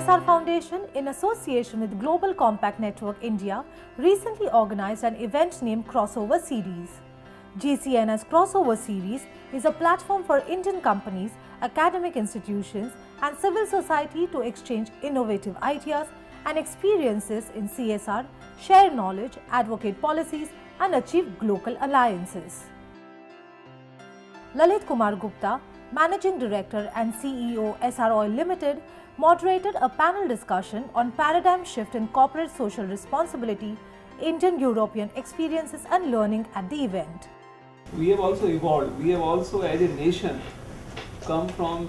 SR Foundation, in association with Global Compact Network India, recently organized an event named Crossover Series. GCNS Crossover Series is a platform for Indian companies, academic institutions, and civil society to exchange innovative ideas and experiences in CSR, share knowledge, advocate policies, and achieve global alliances. Lalit Kumar Gupta, Managing Director and CEO SR Oil Limited, moderated a panel discussion on paradigm shift in corporate social responsibility, Indian-European experiences and learning at the event. We have also evolved. We have also, as a nation, come from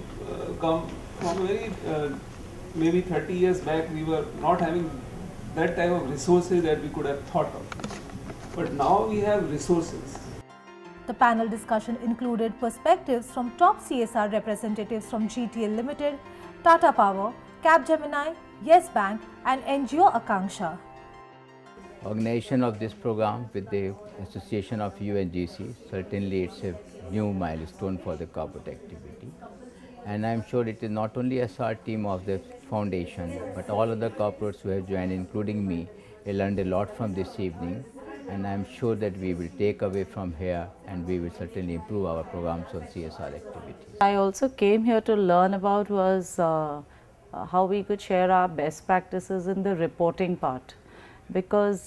very maybe 30 years back. We were not having that type of resources that we could have thought of. But now we have resources. The panel discussion included perspectives from top CSR representatives from GTL Limited, Tata Power, Capgemini, Yes Bank, and NGO Akanksha. Organization of this program with the association of UNGC, certainly it's a new milestone for the corporate activity. And I'm sure it is not only SR team of the foundation, but all other corporates who have joined, including me, we learned a lot from this evening. And I'm sure that we will take away from here and we will certainly improve our programs on CSR activities. I also came here to learn about was how we could share our best practices in the reporting part, because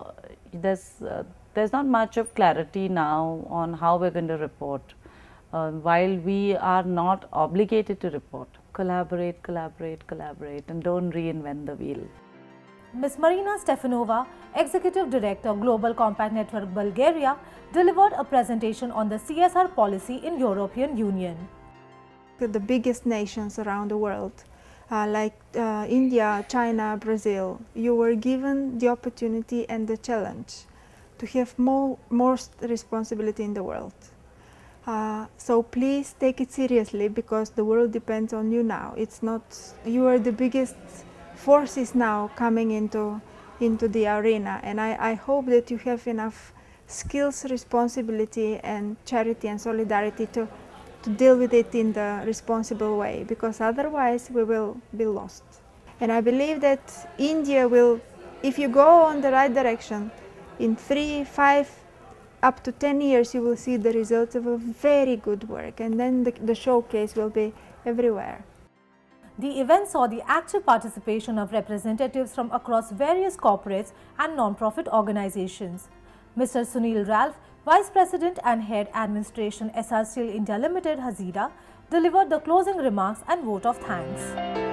there's not much of clarity now on how we're going to report. While we are not obligated to report, collaborate, collaborate, collaborate, and don't reinvent the wheel. Ms. Marina Stefanova, Executive Director, Global Compact Network Bulgaria, delivered a presentation on the CSR policy in European Union. The biggest nations around the world, like India, China, Brazil, you were given the opportunity and the challenge to have more responsibility in the world. So please take it seriously, because the world depends on you now. It's not, you are the biggest forces now coming into the arena, and I hope that you have enough skills, responsibility and charity and solidarity to deal with it in the responsible way, because otherwise we will be lost. And I believe that India will, if you go on the right direction, in 3, 5, up to 10 years you will see the results of a very good work, and then the showcase will be everywhere. The event saw the active participation of representatives from across various corporates and non-profit organizations. Mr. Sunil Ralph, Vice President and Head Administration SR Steel India Limited, Hazira, delivered the closing remarks and vote of thanks.